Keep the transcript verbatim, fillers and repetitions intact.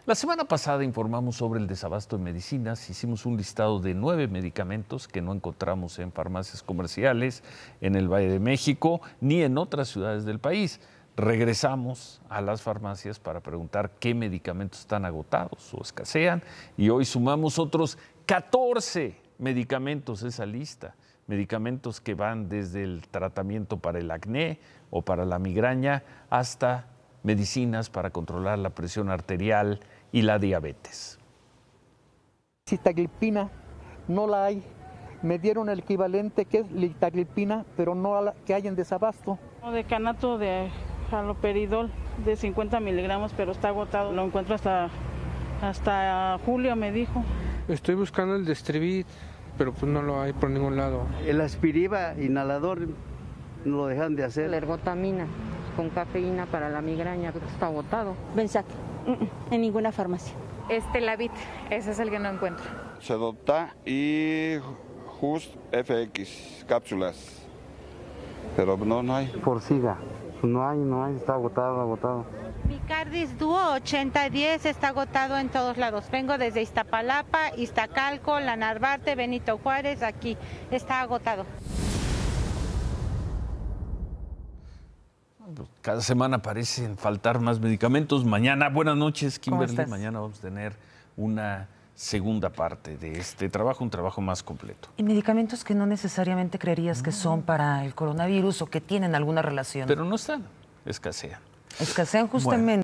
La semana pasada informamos sobre el desabasto de medicinas, hicimos un listado de nueve medicamentos que no encontramos en farmacias comerciales en el Valle de México ni en otras ciudades del país. Regresamos a las farmacias para preguntar qué medicamentos están agotados o escasean y hoy sumamos otros catorce medicamentos a esa lista. Medicamentos que van desde el tratamiento para el acné o para la migraña hasta medicinas para controlar la presión arterial y la diabetes. Sitaglipina no la hay. Me dieron el equivalente que es litaglipina, pero no la que hay en desabasto. Decanato de haloperidol de cincuenta miligramos, pero está agotado. Lo encuentro hasta, hasta julio, me dijo. Estoy buscando el Destrivit, pero pues no lo hay por ningún lado. El aspiriva inhalador no lo dejan de hacer. La ergotamina con cafeína para la migraña, está agotado. Benzac, en ninguna farmacia. Este Lavit, ese es el que no encuentro. Sedopta y Just F X, cápsulas, pero no, no hay. Forxiga, no hay, no hay, está agotado, agotado. Micardis Duo ochenta diez está agotado en todos lados. Vengo desde Iztapalapa, Iztacalco, La Narvarte, Benito Juárez, aquí está agotado. Cada semana parecen faltar más medicamentos. Mañana, buenas noches, Kimberly. Mañana vamos a tener una segunda parte de este trabajo, un trabajo más completo. Y medicamentos que no necesariamente creerías no. que son para el coronavirus o que tienen alguna relación. Pero no están, escasean. Escasean justamente. Bueno.